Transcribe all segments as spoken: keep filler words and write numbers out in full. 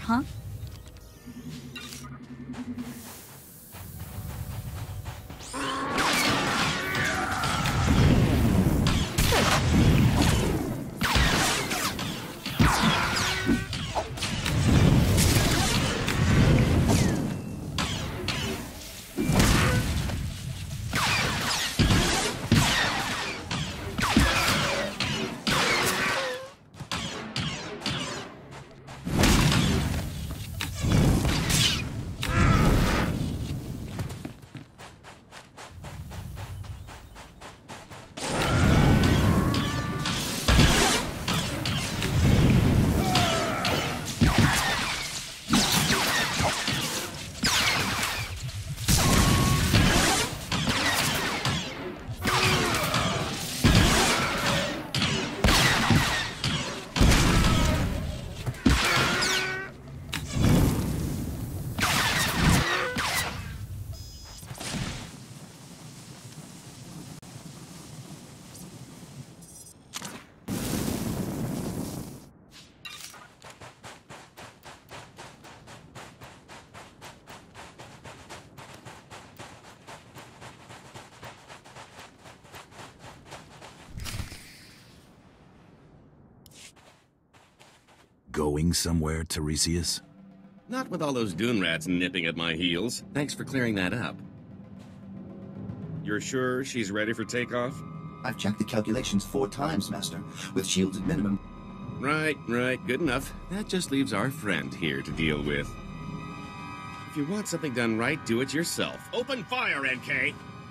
huh? Going somewhere, Tiresias? Not with all those dune rats nipping at my heels. Thanks for clearing that up. You're sure she's ready for takeoff? I've checked the calculations four times, Master, with shields at minimum. Right, right, good enough. That just leaves our friend here to deal with. If you want something done right, do it yourself. Open fire, N K!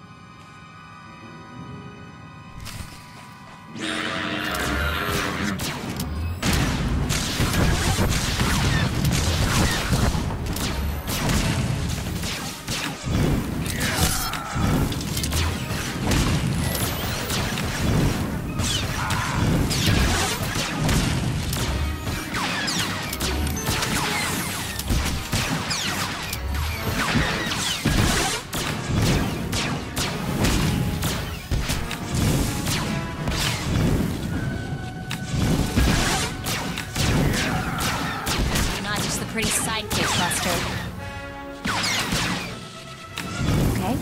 Pretty sidekick, Buster. Okay.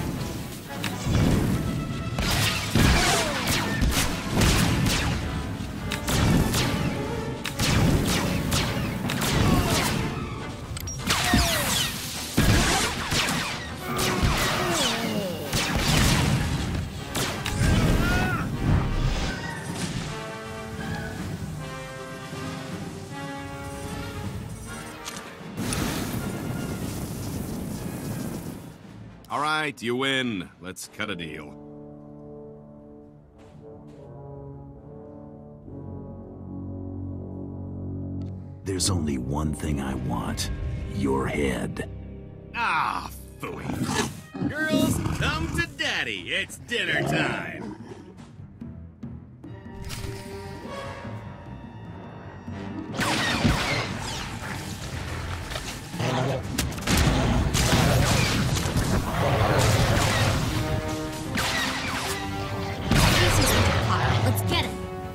All right, you win. Let's cut a deal. There's only one thing I want. Your head. Ah, phooey. Girls, come to daddy. It's dinner time. Let's get it.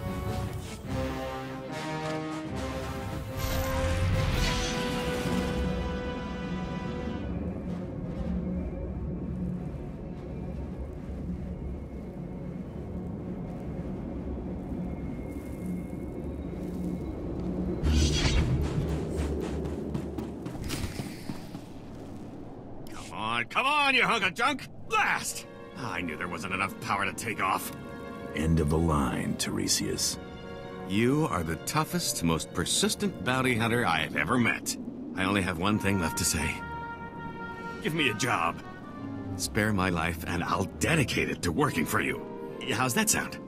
Come on, come on, you hunk of junk! Blast! I knew there wasn't enough power to take off. End of the line, Tiresias. You are the toughest, most persistent bounty hunter I have ever met. I only have one thing left to say. Give me a job. Spare my life, and I'll dedicate it to working for you. How's that sound?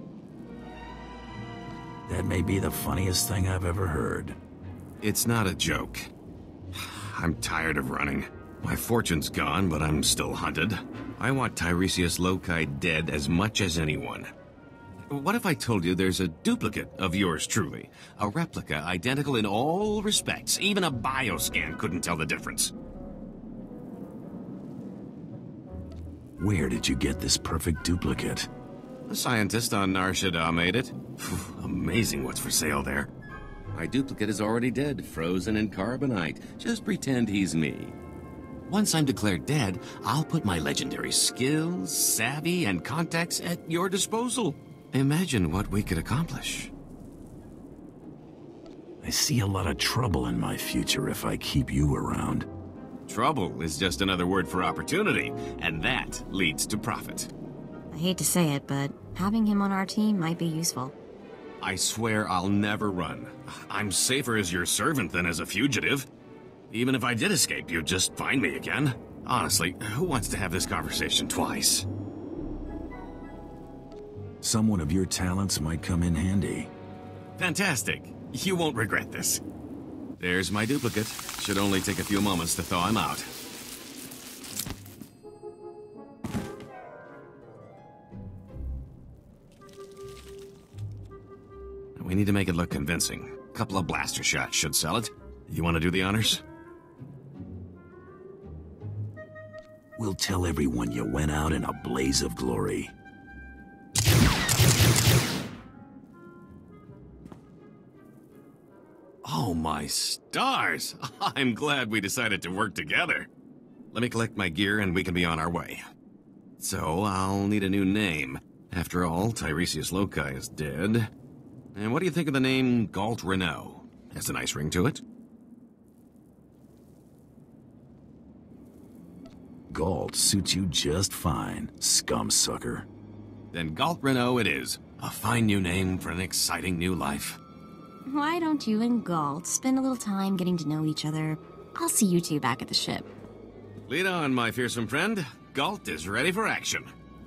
That may be the funniest thing I've ever heard. It's not a joke. I'm tired of running. My fortune's gone, but I'm still hunted. I want Tiresias Loci dead as much as anyone. What if I told you there's a duplicate of yours truly? A replica identical in all respects. Even a bioscan couldn't tell the difference. Where did you get this perfect duplicate? A scientist on Nar Shaddaa made it. Amazing what's for sale there. My duplicate is already dead, frozen in carbonite. Just pretend he's me. Once I'm declared dead, I'll put my legendary skills, savvy, and contacts at your disposal. Imagine what we could accomplish. I see a lot of trouble in my future if I keep you around. Trouble is just another word for opportunity, and that leads to profit. I hate to say it, but having him on our team might be useful. I swear I'll never run. I'm safer as your servant than as a fugitive. Even if I did escape, you'd just find me again. Honestly, who wants to have this conversation twice? Someone of your talents might come in handy. Fantastic. You won't regret this. There's my duplicate. Should only take a few moments to thaw him out. We need to make it look convincing. A couple of blaster shots should sell it. You want to do the honors? We'll tell everyone you went out in a blaze of glory. Oh my stars! I'm glad we decided to work together. Let me collect my gear and we can be on our way. So, I'll need a new name. After all, Tiresias Loci is dead. And what do you think of the name Galt Renault? Has a nice ring to it. Galt suits you just fine, scumsucker. Then Galt Renault it is. A fine new name for an exciting new life. Why don't you and Galt spend a little time getting to know each other? I'll see you two back at the ship. Lead on, my fearsome friend. Galt is ready for action.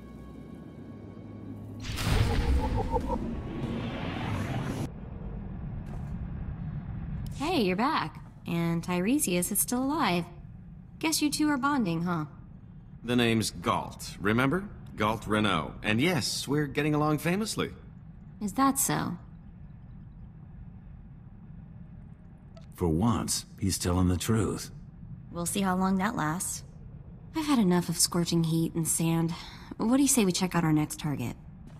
Hey, you're back. And Tiresias is still alive. Guess you two are bonding, huh? The name's Galt, remember? Galt Renault. And yes, we're getting along famously. Is that so? For once, he's telling the truth. We'll see how long that lasts. I've had enough of scorching heat and sand. What do you say we check out our next target?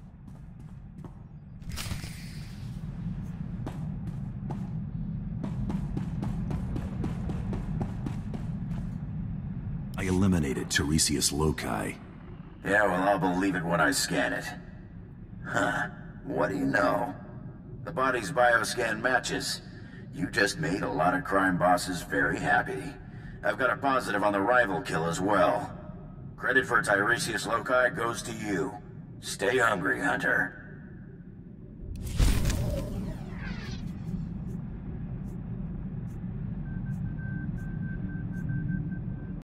I eliminated Tiresias Loci. Yeah, well, I'll believe it when I scan it. Huh. What do you know? The body's bioscan matches. You just made a lot of crime bosses very happy. I've got a positive on the rival kill as well. Credit for Tiresias Loci goes to you. Stay hungry, Hunter.